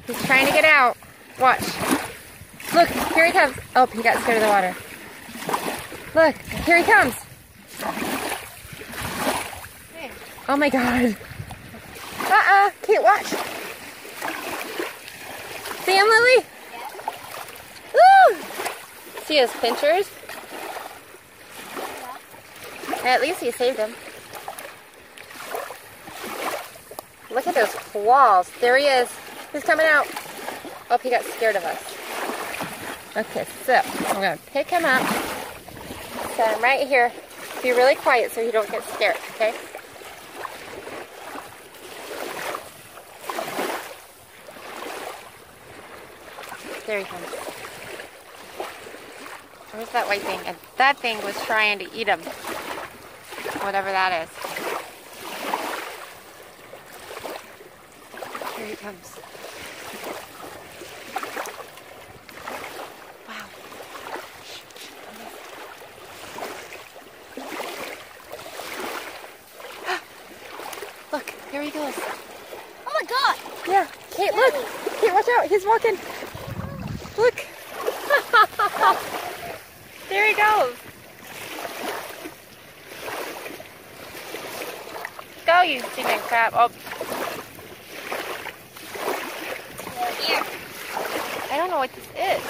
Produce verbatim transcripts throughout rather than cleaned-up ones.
He's trying to get out. Watch. Look, here he comes. Oh, he got scared of the water. Look, here he comes. Oh my God. Uh-uh. Kate, watch. See him, Lily? Woo! See his pinchers? At least he saved him. Look at those claws. There he is. He's coming out. Oh, he got scared of us. Okay, so I'm going to pick him up. Set him right here. Be really quiet so you don't get scared, okay? There he comes. Where's that white thing? And that thing was trying to eat him. Whatever that is. Here he comes. Wow. Look, here he goes. Oh my God! Yeah, Kate, look. Kate, watch out. He's walking. Look. There he goes. Go, you stinking crap. Oh. Here. I don't know what this is.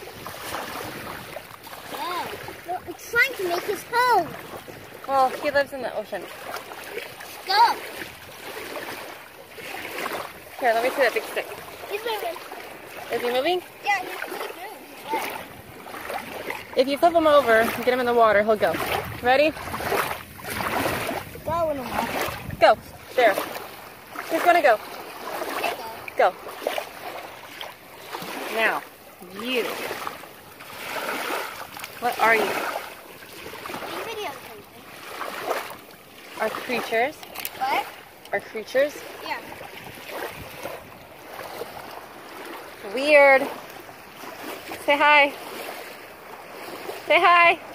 Yeah. Well, I'm trying to make his home. Well, he lives in the ocean. Go. Here, let me see that big stick. He's moving. Is he moving? Yeah, he's, he's moving. Yeah. If you flip him over and get him in the water, he'll go. Ready? Go in the water. Go. There. He's gonna go. Go. Now, you. What are you? Are creatures. What? Are creatures. Yeah. Weird. Say hi. Say hi.